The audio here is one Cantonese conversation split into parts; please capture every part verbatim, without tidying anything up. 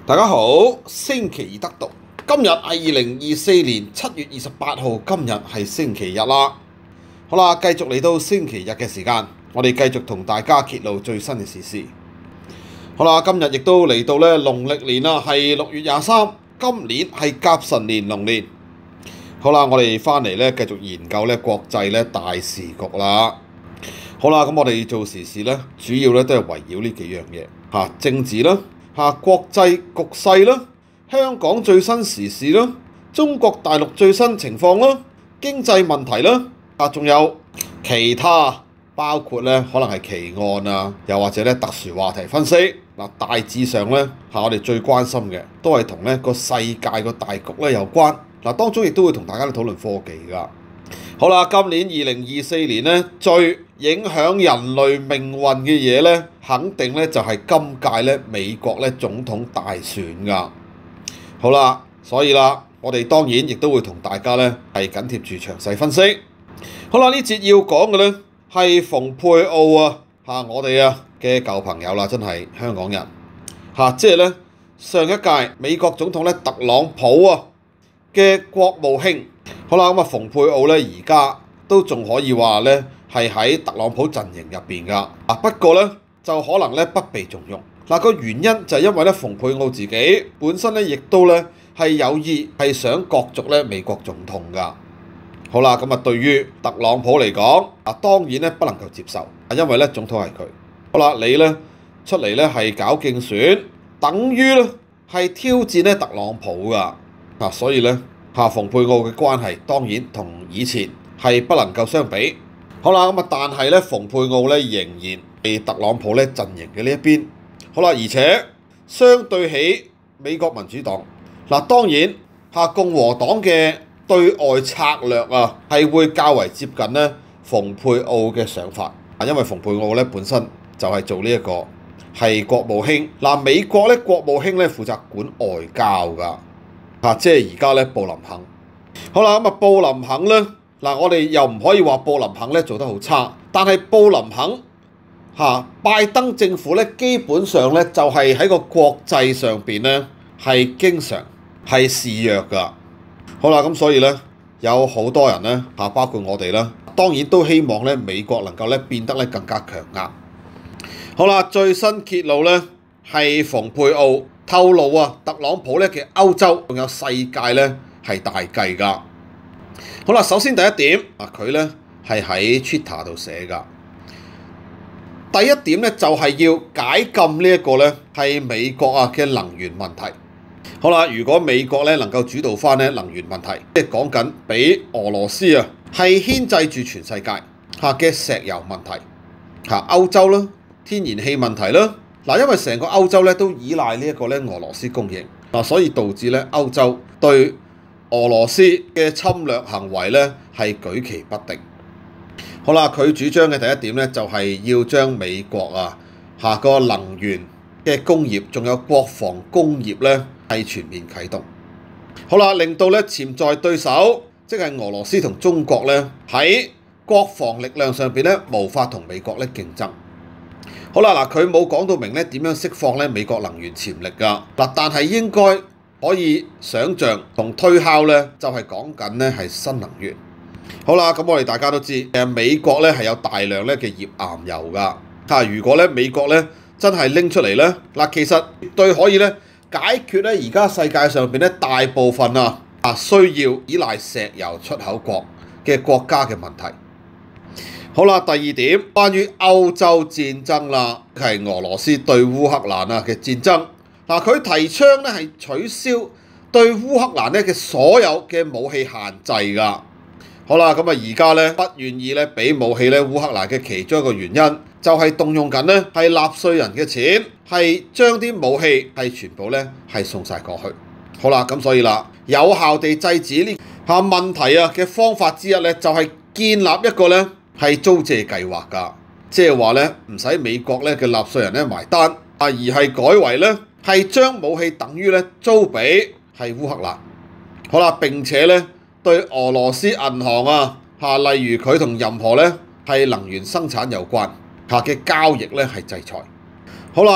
大家好，星期二得讀，今日係二零二四年七月二十八號，今日係星期日啦。好啦，繼續嚟到星期日嘅時間，我哋繼續同大家揭露最新嘅時事。好啦，今日亦都嚟到咧農曆年啦，係六月廿三，今年係甲辰年龍年。好啦，我哋翻嚟咧繼續研究咧國際咧大時局啦。好啦，咁我哋做時事咧，主要咧都係圍繞呢幾樣嘢嚇，政治啦。嚇國際局勢啦，香港最新時事啦，中國大陸最新情況啦，經濟問題啦，啊仲有其他包括咧可能係奇案啊，又或者咧特殊話題分析。嗱，大致上咧嚇我哋最關心嘅都係同咧個世界個大局咧有關。嗱，當中亦都會同大家討論科技㗎。好啦，今年二零二四年咧最影響人類命運嘅嘢咧，肯定咧就係今屆咧美國咧總統大選㗎。好啦，所以啦，我哋當然亦都會同大家咧係緊貼住詳細分析。好啦，呢節要講嘅咧係蓬佩奧啊嚇，我哋啊嘅舊朋友啦，真係香港人嚇，即係咧上一屆美國總統咧特朗普啊嘅國務卿。好啦，咁啊，蓬佩奧咧而家都仲可以話咧係喺特朗普陣營入邊㗎。啊，不過咧就可能咧不被重用。嗱，個原因就係因為咧蓬佩奧自己本身咧亦都咧係有意係想角逐咧美國總統㗎。好啦，咁啊對於特朗普嚟講，啊當然咧不能夠接受，啊因為咧總統係佢。好啦，你咧出嚟咧係搞競選，等於咧係挑戰咧特朗普㗎。啊，所以咧。嚇，蓬佩奧嘅關係當然同以前係不能夠相比。好啦，咁啊，但係咧，蓬佩奧咧仍然係特朗普咧陣營嘅呢一邊。好啦，而且相對起美國民主黨，嗱當然嚇共和黨嘅對外策略啊，係會較為接近咧蓬佩奧嘅想法。啊，因為蓬佩奧咧本身就係做呢一個係國務卿。嗱，美國咧國務卿咧負責管外交㗎。啊，即係而家咧，布林肯。好啦，咁啊，布林肯咧，嗱，我哋又唔可以話布林肯咧做得好差，但係布林肯嚇、啊、拜登政府咧，基本上咧就係、是、喺個國際上邊咧係經常係示弱㗎。好啦，咁所以咧有好多人咧嚇、啊，包括我哋啦，當然都希望咧美國能夠咧變得咧更加強硬。好啦，最新揭露咧係蓬佩奧透露啊，特朗普咧嘅歐洲仲有世界咧係大計㗎。好啦，首先第一點啊，佢咧係喺 Twitter 度寫㗎。第一點咧就係要解禁呢一個咧係美國啊嘅能源問題。好啦，如果美國咧能夠主導翻咧能源問題，即係講緊俾俄羅斯啊係牽制住全世界嚇嘅石油問題嚇，歐洲啦天然氣問題啦。嗱，因為成個歐洲咧都依賴呢一個咧俄羅斯供應，嗱，所以導致咧歐洲對俄羅斯嘅侵略行為咧係舉棋不定。好啦，佢主張嘅第一點咧就係要將美國啊下個能源嘅工業，仲有國防工業咧係全面啟動。好啦，令到咧潛在對手，即係俄羅斯同中國咧喺國防力量上邊咧無法同美國咧競爭。好啦，嗱，佢冇講到明咧點樣釋放咧美國能源潛力㗎，嗱，但係應該可以想像同推敲咧，就係講緊咧係新能源。好啦，咁我哋大家都知，誒美國咧係有大量咧嘅頁岩油㗎，嚇，如果咧美國咧真係拎出嚟咧，嗱，其實絕對可以咧解決咧而家世界上邊咧大部分啊啊需要依賴石油出口國嘅國家嘅問題。好啦，第二點關於歐洲戰爭啦，係俄羅斯對烏克蘭啊嘅戰爭。嗱，佢提倡咧係取消對烏克蘭咧嘅所有嘅武器限制㗎。好啦，咁啊而家咧不願意咧俾武器咧烏克蘭嘅其中一個原因，就係動用緊咧係納稅人嘅錢，係將啲武器係全部咧係送晒過去。好啦，咁所以啦，有效地制止呢下問題啊嘅方法之一咧，就係建立一個咧係租借計劃㗎，即係話咧唔使美國咧嘅納稅人咧埋單，啊而係改為咧係將武器等於咧租俾係烏克蘭。好啦，並且咧對俄羅斯銀行啊嚇，例如佢同任何咧係能源生產有關嚇嘅交易咧係制裁。好啦，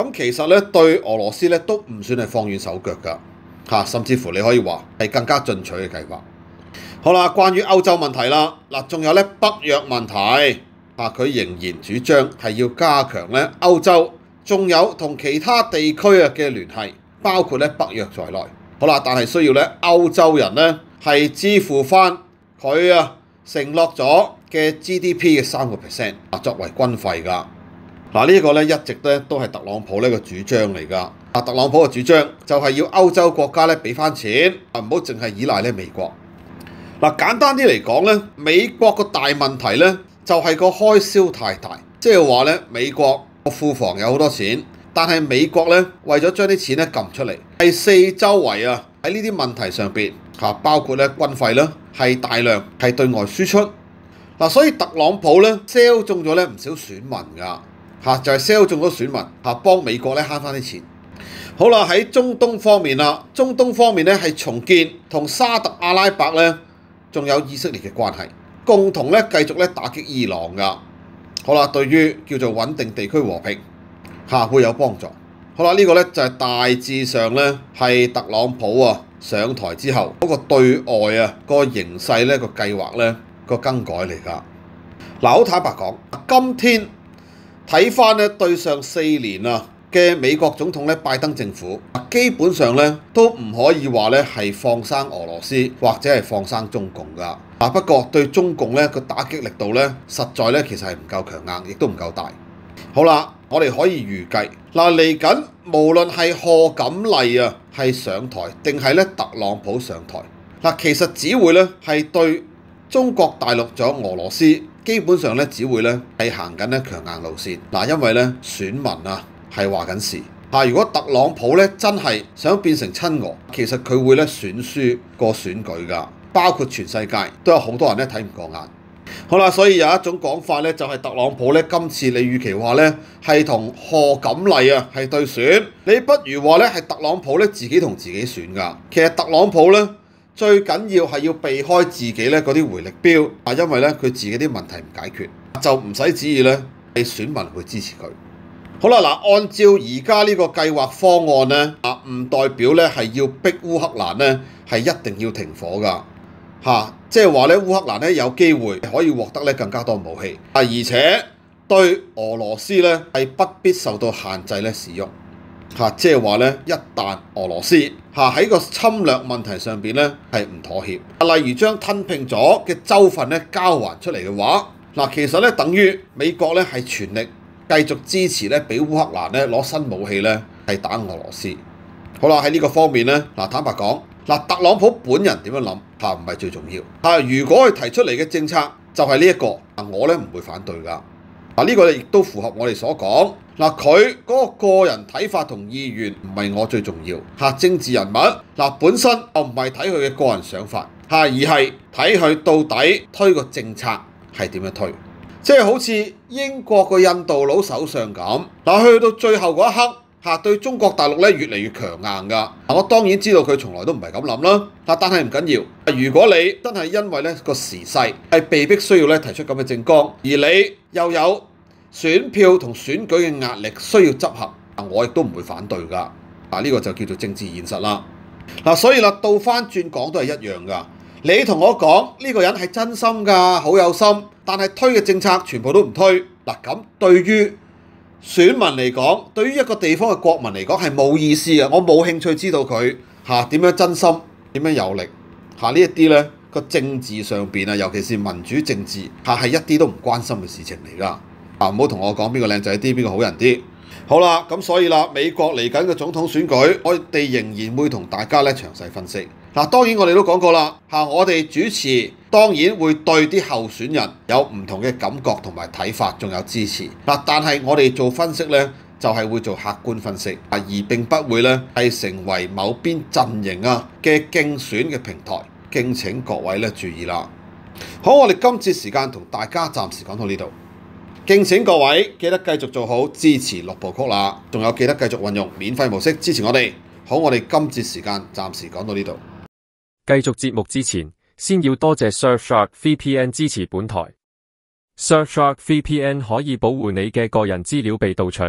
咁其實咧對俄羅斯咧都唔算係放軟手腳㗎，嚇，甚至乎你可以話係更加進取嘅計劃。好啦，關於歐洲問題啦，嗱，仲有咧北約問題，啊，佢仍然主張係要加強咧歐洲，仲有同其他地區啊嘅聯繫，包括咧北約在內。好啦，但係需要咧歐洲人咧係支付翻佢啊承諾咗嘅 G D P 嘅三個 percent 啊作為軍費㗎。嗱，呢個咧一直咧都係特朗普呢個主張嚟㗎。啊，特朗普嘅主張就係要歐洲國家咧俾翻錢，啊唔好淨係依賴咧美國。嗱，簡單啲嚟講咧，美國個大問題咧就係個開銷太大，即係話咧美國個庫房有好多錢，但係美國咧為咗將啲錢咧撳出嚟，係四周圍啊喺呢啲問題上邊嚇，包括咧軍費啦，係大量係對外輸出。嗱，所以特朗普咧 sell 中咗咧唔少選民㗎。嚇就係 sell 中咗選民嚇，幫美國咧慳翻啲錢。好啦，喺中東方面啦，中東方面咧係重建同沙特阿拉伯咧，仲有以色列嘅關係，共同咧繼續咧打擊伊朗㗎。好啦，對於叫做穩定地區和平嚇會有幫助。好啦，呢個咧就係大致上咧係特朗普啊上台之後嗰個對外啊個形勢咧個計劃咧個更改嚟㗎。嗱，好坦白講，今天睇翻咧對上四年啊嘅美國總統咧拜登政府，基本上咧都唔可以話咧係放生俄羅斯或者係放生中共㗎。啊不過對中共咧個打擊力度咧實在咧其實係唔夠強硬，亦都唔夠大。好啦，我哋可以預計嗱嚟緊無論係賀錦麗啊係上台定係咧特朗普上台，嗱其實只會咧係對中國大陸仲有俄羅斯。基本上咧，只會咧係行緊咧強硬路線嗱，因為咧選民啊係話緊事啊。如果特朗普咧真係想變成親俄，其實佢會咧選輸個選舉㗎，包括全世界都有好多人咧睇唔過眼。好啦，所以有一種講法咧，就係特朗普咧今次你與其話咧係同賀錦麗啊係對選，你不如話咧係特朗普咧自己同自己選㗎。其實特朗普咧。最緊要係要避開自己咧嗰啲回力標啊，因為咧佢自己啲問題唔解決，就唔使旨意咧係選民會支持佢。好啦，嗱，按照而家呢個計劃方案咧啊，唔代表咧係要逼烏克蘭咧係一定要停火㗎嚇，即係話咧烏克蘭咧有機會可以獲得咧更加多武器啊，而且對俄羅斯咧係不必受到限制咧使用。嚇，即係話咧，一旦俄羅斯嚇喺個侵略問題上邊咧係唔妥協，例如將吞併咗嘅州份咧交還出嚟嘅話，嗱其實咧等於美國咧係全力繼續支持咧俾烏克蘭咧攞新武器咧係打俄羅斯。好啦，喺呢個方面咧，嗱坦白講，嗱特朗普本人點樣諗嚇唔係最重要嚇，如果佢提出嚟嘅政策就係呢一個，啊我咧唔會反對㗎。嗱呢個亦都符合我哋所講，嗱佢嗰個個人睇法同意願唔係我最重要嚇，政治人物嗱本身我唔係睇佢嘅個人想法嚇，而係睇佢到底推個政策係點樣推，即係好似英國個印度佬首相咁，嗱去到最後嗰一刻嚇對中國大陸咧越嚟越強硬㗎，我當然知道佢從來都唔係咁諗啦，嗱但係唔緊要，如果你真係因為咧個時勢係被逼需要咧提出咁嘅政綱，而你又有選票同選舉嘅壓力需要執行，我亦都唔會反對㗎。嗱呢個就叫做政治現實啦。嗱所以啦，倒翻轉講都係一樣㗎。你同我講呢個人係真心㗎，好有心，但係推嘅政策全部都唔推。嗱咁對於選民嚟講，對於一個地方嘅國民嚟講係冇意思嘅。我冇興趣知道佢嚇點樣真心，點樣有力嚇呢一啲咧個政治上邊啊，尤其是民主政治嚇係一啲都唔關心嘅事情嚟㗎。啊唔好同我講邊個靚仔啲，邊個好人啲。好啦，咁所以啦，美國嚟緊嘅總統選舉，我哋仍然會同大家咧詳細分析。嗱，當然我哋都講過啦，嚇我哋主持當然會對啲候選人有唔同嘅感覺同埋睇法，仲有支持。嗱，但係我哋做分析咧，就係會做客觀分析，而並不會咧係成為某邊陣營啊嘅競選嘅平台。敬請各位咧注意啦。好，我哋今次時間同大家暫時講到呢度。敬請各位記得繼續做好支持六部曲啦，仲有記得繼續運用免費模式支持我哋。好，我哋今次時間暫時講到呢度。 繼續節目之前，先要多謝 Surfshark V P N 支持本台。Surfshark V P N 可以保護你嘅個人資料被盜取，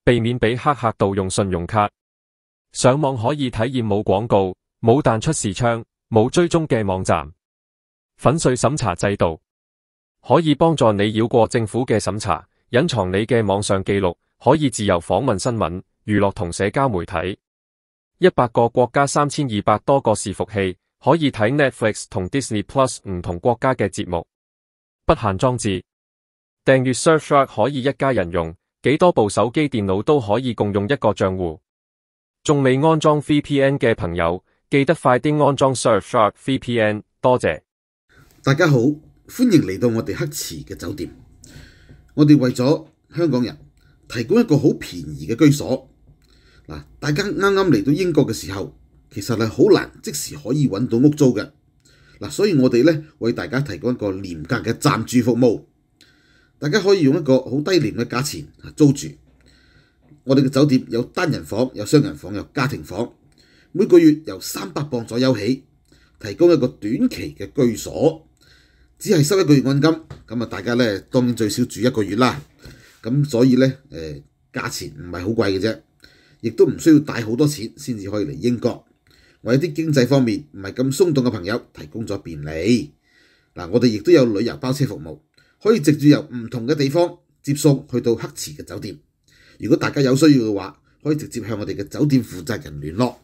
避免俾黑客盜用信用卡。上網可以體驗冇廣告、冇彈出視窗、冇追蹤嘅網站。粉碎審查制度可以幫助你繞過政府嘅審查，隱藏你嘅網上記錄，可以自由訪問新聞、娛樂同社交媒體。一百個國家三千二百多個伺服器，可以睇 Netflix 同 Disney Plus 唔同國家嘅節目。不限裝置，訂閱 Surfshark 可以一家人用，幾多部手機電腦都可以共用一個賬戶。仲未安裝 V P N 嘅朋友，記得快啲安裝 Surfshark V P N， 多謝。 大家好，歡迎嚟到我哋黑池嘅酒店。我哋為咗香港人提供一個好便宜嘅居所。嗱，大家啱啱嚟到英國嘅時候，其實係好難即時可以揾到屋租嘅。嗱，所以我哋咧為大家提供一個廉價嘅暫住服務，大家可以用一個好低廉嘅價錢租住。我哋嘅酒店有單人房、有雙人房、有家庭房，每個月由三百磅左右起，提供一個短期嘅居所，只係收一個月按金。咁啊，大家咧當然最少住一個月啦。咁所以咧，誒、呃、價錢唔係好貴嘅啫。亦都唔需要帶好多錢先至可以嚟英國，為一啲經濟方面唔係咁鬆動嘅朋友提供咗便利。嗱，我哋亦都有旅遊包車服務，可以直接由唔同嘅地方接送去到黑池嘅酒店。如果大家有需要嘅話，可以直接向我哋嘅酒店負責人聯絡。